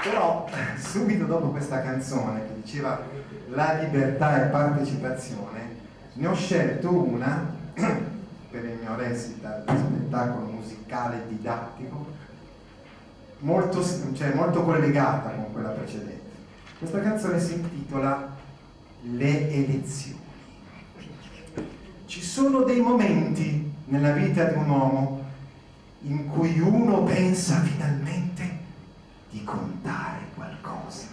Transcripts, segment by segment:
Però subito dopo questa canzone che diceva la libertà e partecipazione, ne ho scelto una per il mio recital, spettacolo musicale didattico, molto collegata con quella precedente. Questa canzone si intitola Le elezioni. Ci sono dei momenti nella vita di un uomo in cui uno pensa finalmente di contare qualcosa.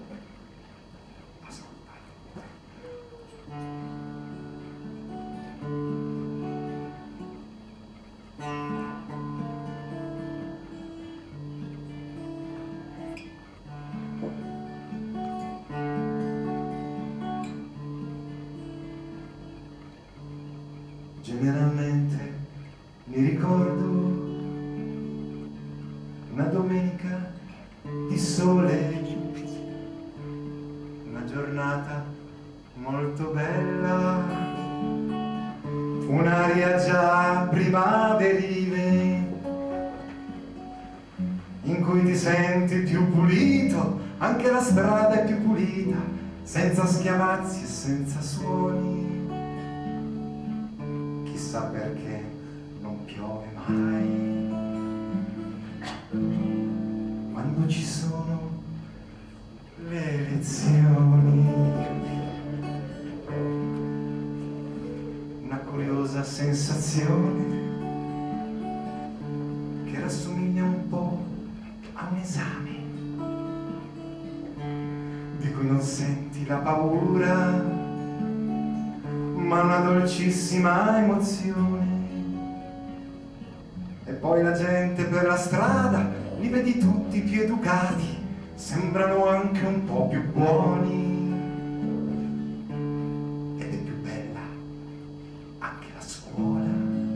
Generalmente mi ricordo una domenica di sole, una giornata molto bella, un'aria già primaverile, in cui ti senti più pulito, anche la strada è più pulita, senza schiamazzi e senza suoni. Chissà perché non piove mai quando ci sono le elezioni. Una curiosa sensazione che rassomiglia un po' a un esame di cui non senti la paura, ma una dolcissima emozione. E poi la gente per la strada, li vedi tutti più educati, sembrano anche un po' più buoni. Ed è più bella anche la scuola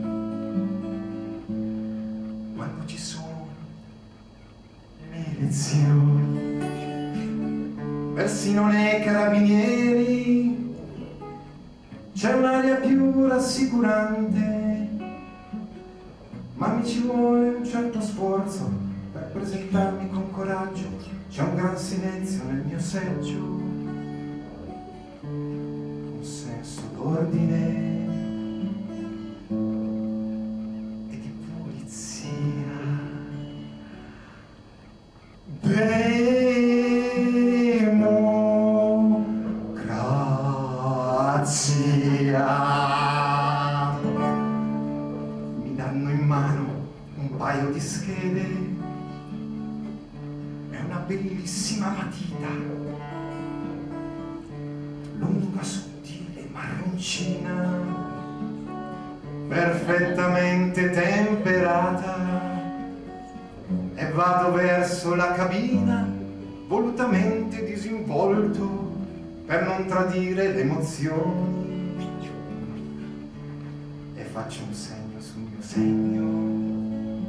quando ci sono le elezioni. Persino nei carabinieri c'è un'aria più rassicurante, ma mi ci vuole un certo sforzo per presentarmi con coraggio. C'è un gran silenzio nel mio seggio, un senso d'ordine e di pulizia. Mi danno in mano un paio di schede e una bellissima matita, lunga, sottile, marroncina, perfettamente temperata, e vado verso la cabina volutamente disinvolto per non tradire le emozioni, e faccio un segno sul mio segno,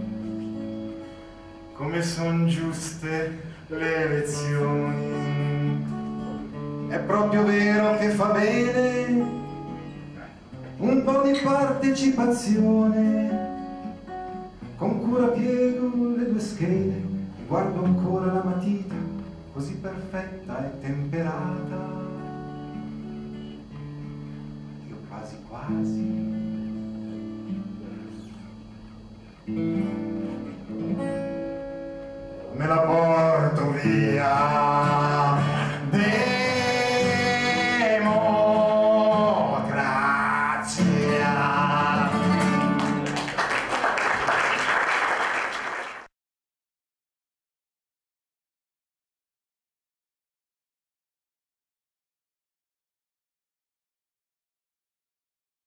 come son giuste le elezioni. È proprio vero che fa bene un po' di partecipazione. Con cura piego le due schede, guardo ancora la matita, così perfetta e temperata. Io quasi quasi me la porto via.